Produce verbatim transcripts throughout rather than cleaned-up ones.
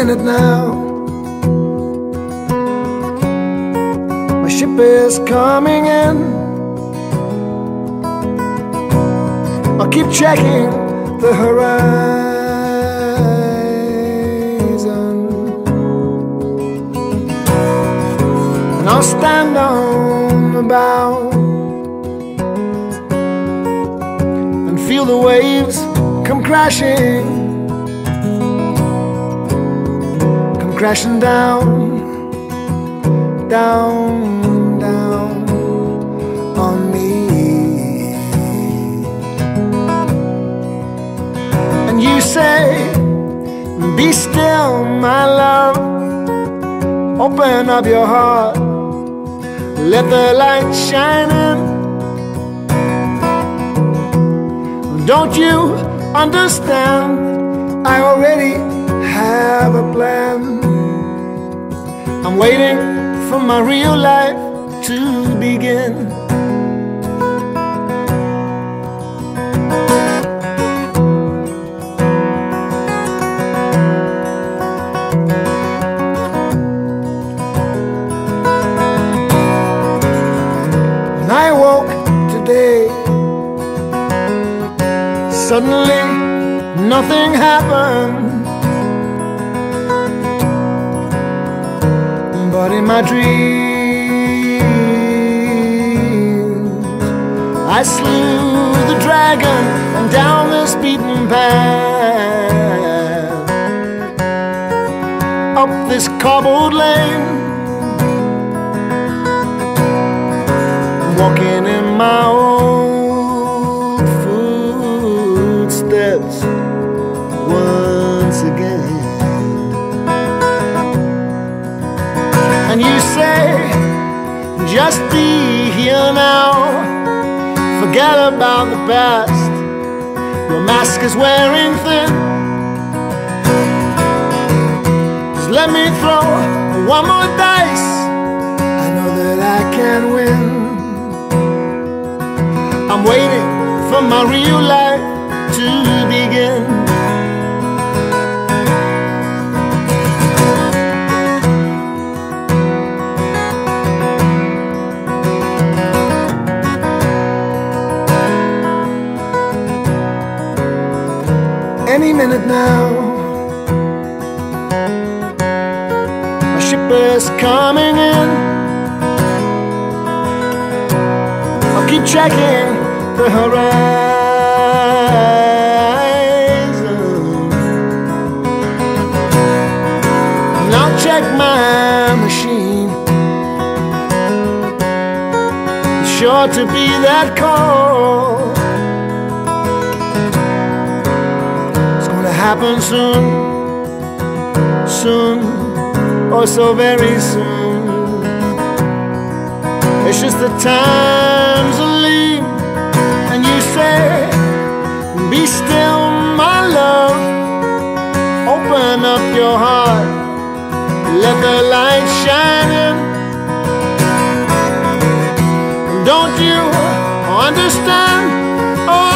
minute now. My ship is coming in. I'll keep checking the horizon, and I'll stand on the bow and feel the waves come crashing, come crashing down, down, down on me. And you say, be still, my love. Open up your heart, let the light shine in. Don't you understand? I already have a plan. I'm waiting for my real life to begin. When I woke today, suddenly nothing happened, but in my dreams I slew the dragon, and down this beaten path, up this cobbled lane, walking in my old footsteps once again. And you say, just be here now, forget about the past, your mask is wearing thin. Just let me throw one more dice, I know that I can win. I'm waiting for my real life to begin. Any minute now, my ship is coming in. I'll keep checking the horizon, and I'll check my machine. It's sure to be that call. Happen soon, soon, oh so very soon. It's just the times are lean. And you say, be still, my love. Open up your heart, let the light shine in. Don't you understand? Oh,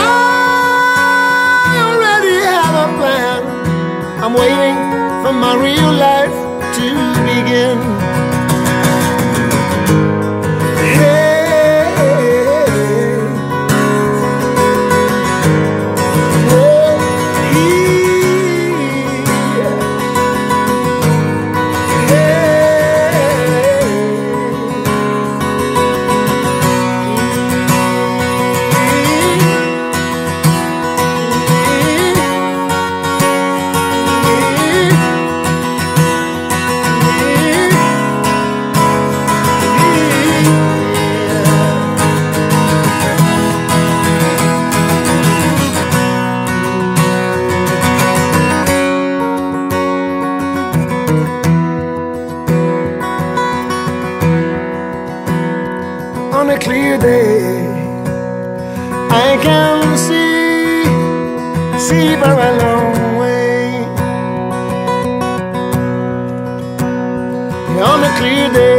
I'm waiting for my real life to begin. On a clear day, I can see, see for a long way. On a clear day,